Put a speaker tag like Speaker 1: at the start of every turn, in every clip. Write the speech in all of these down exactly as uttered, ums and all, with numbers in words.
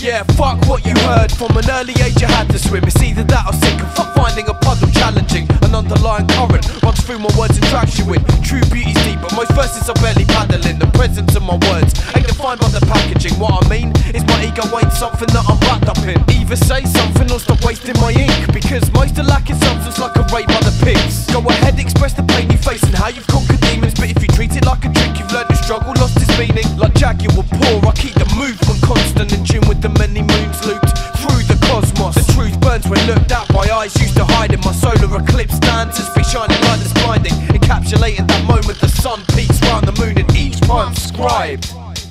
Speaker 1: Yeah, fuck what you heard. From an early age you had to swim. It's either that or sink. And fuck finding a puzzle challenging. An underlying current runs through my words and tracks you in. True beauty's deep, but most verses are barely paddling. The presence of my words ain't defined by the packaging. What I mean is my ego ain't something that I'm wrapped up in. Either say something or stop wasting my ink, because most are lacking substance like a rape by the pigs. Go ahead, express the pain you face and how you've conquered demons. But if you treat it like a trick, you've learned to struggle, lost its meaning. Like Jaguar poor, I keep the movement constant in tune with the many moons looped through the cosmos. The truth burns when looked at by eyes used to hide in my solar eclipse stanzas. Be shining light that's blinding, encapsulating that moment the sun peaks round the moon in each poem scribed.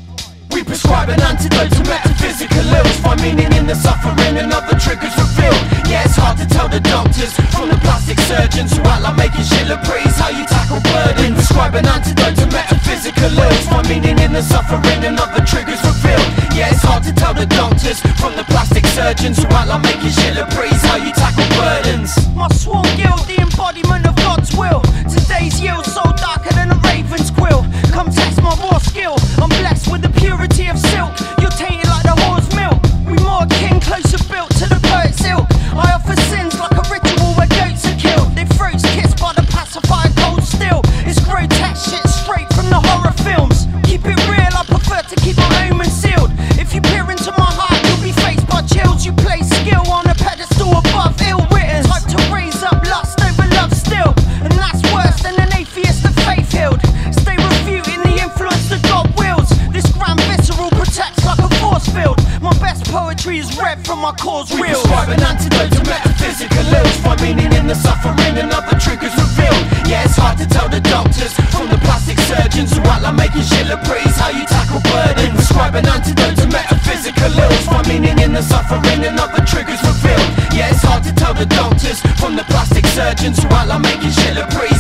Speaker 1: We prescribe an antidote to metaphysical ills. Find meaning in the suffering and other triggers reveal. Yeah, it's hard to tell the doctors from the plastic surgeons who act like making shit look pretty. How you tackle burden. Prescribe an antidote to metaphysical ills. Find meaning in the suffering and other triggers reveal. Yeah, it's hard to tell the doctors from the plastic surgeons who act like making shit look pretty. How you tackle burdens.
Speaker 2: My sworn guild, the embodiment of God's will. Today's yield so darker than a raven's quill. Come test my raw skill. I'm blessed with the purity of silk. You're tainted like the whore's milk. We more kin, closer built to the poet's ilk. I offer sins like a ritual where goats are killed. Their throats kissed by the pacified cold steel. It's grotesque shit straight from the horror films. Keep it real, I prefer to keep my omen sealed. If you peer into my heart, you'll be faced by chills. You place skill on a pedestal above ill written. Type to raise up lust over love still. And that's worse than an atheist of faith healed. Stay refuting the influence that God wills. This grand visceral protects like a force field. My best poetry is read from my cause real.
Speaker 1: We prescribe an antidote to metaphysical ills. Find meaning in the suffering and other triggers reveal. Yeah, it's hard to tell the doctors from the plastic surgeons who act like making shit look pretty. How you tackle burden. Prescribe an antidote to metaphysical ills. Find meaning in the suffering and other triggers reveal. Yeah, it's hard to tell the doctors from the plastic surgeons who act like making shit look pretty.